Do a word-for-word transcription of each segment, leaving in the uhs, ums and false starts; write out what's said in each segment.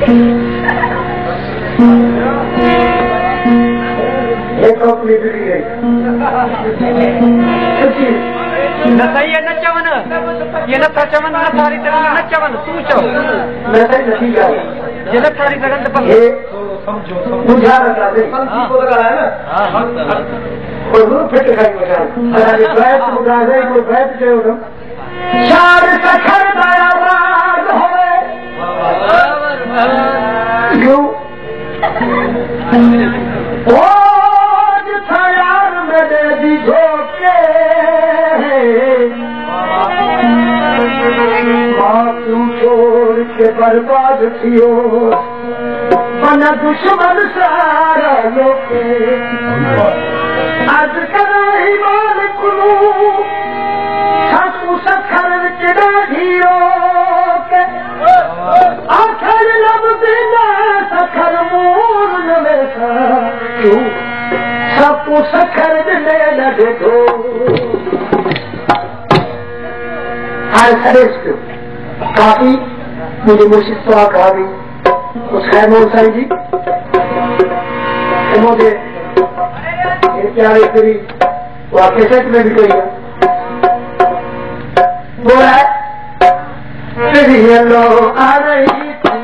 अपनी बिगड़ी गई न सही है न चवन ये न था चवन न थारी तरह न चवन तू चो न सही नहीं गा ये न थारी तरह तो ये बुझा रखा दे को लगा है ना और वो फिट खाई बजा अरे बैठ बुझा दे को बैठ के उठो चार सखर दयावान होवे क्यों ओ यार मेरे दी झोंके माँ क्यों छोड़ के बर्बाद थियो मन दुश्मन सारा लोके आज कराई माल कुलू सासू सखर चिड़ा ढीरो के आखर लब बिना सखर मूर नवेसा क्यों सबको सखर दिले न दो हर श्रेष्ठ काफी मुझे मुर्शिद तो कहा भी उस खैर मोहन साई जी मुझे प्यारे तेरी वह कैसेट में भी गई है बोला तेरी लो आ रही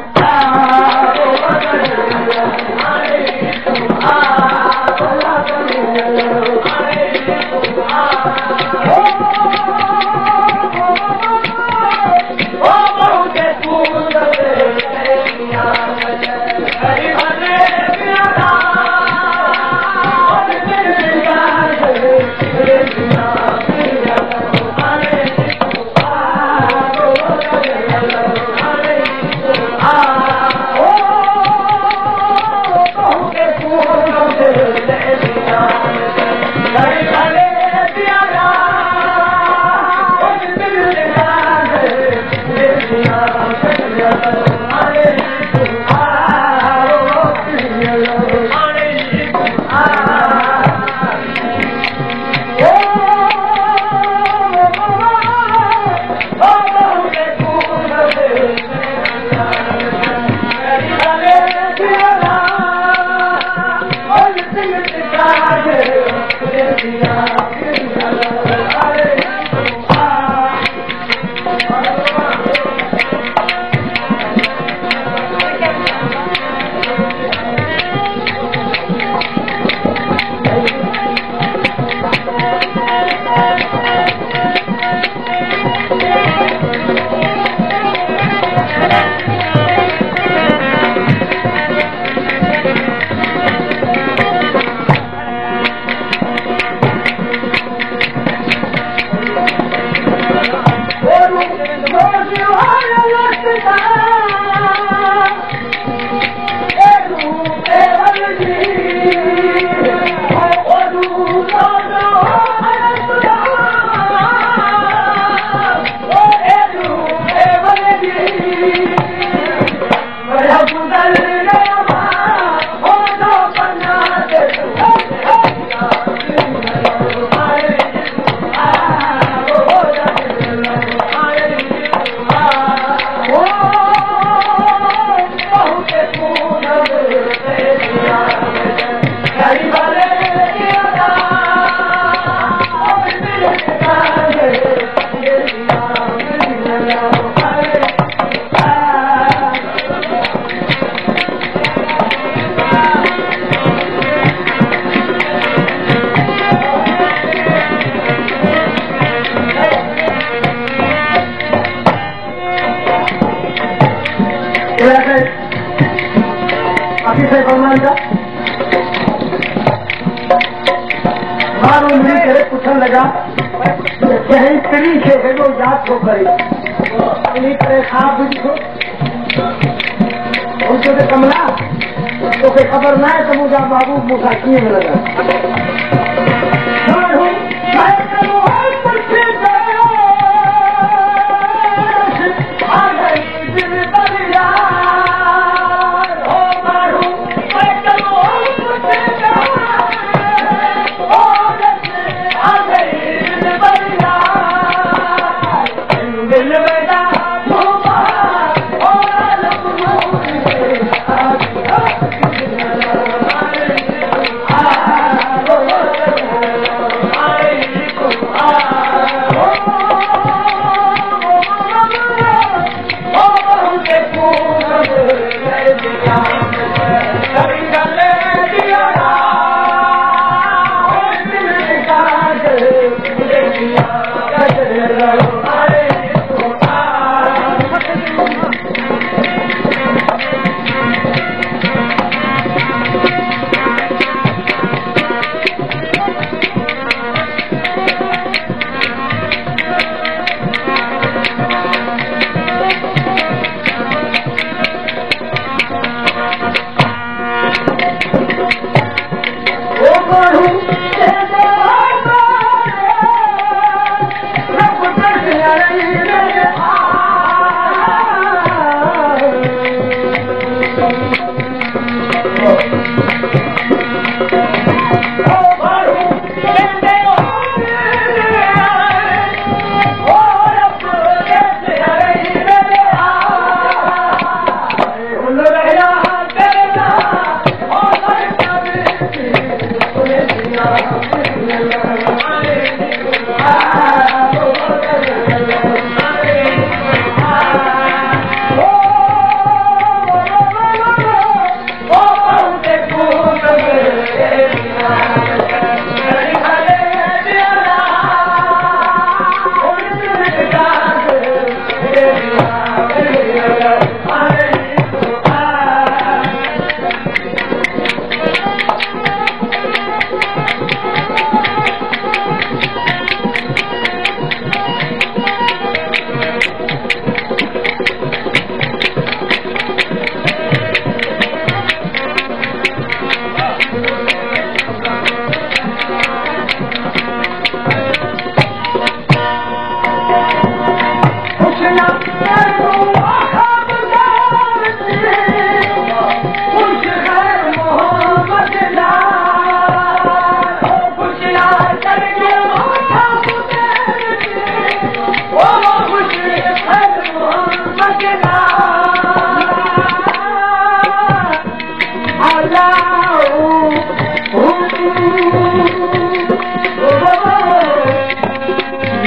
कमला तो खबर ना है तो मुझा बाबू मुखा किए में लगा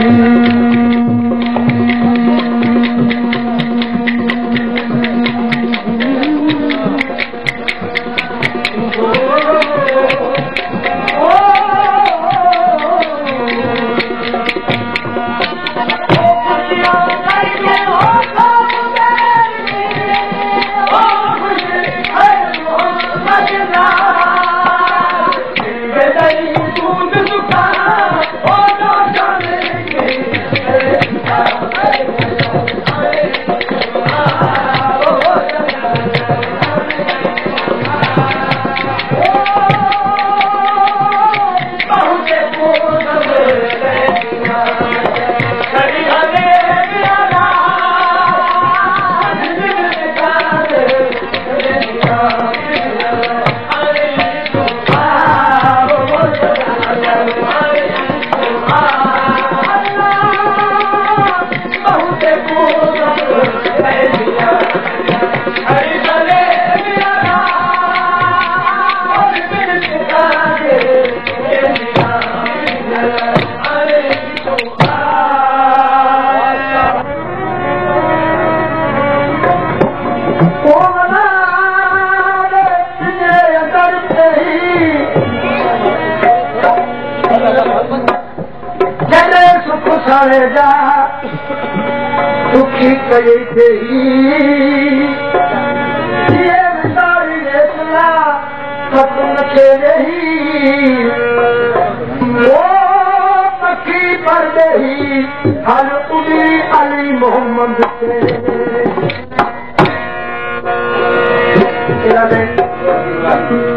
दुखी कई थी ये सारी रेतला खत्म के रही वो पक्की पर रही हर उड़ी अली मोहम्मद से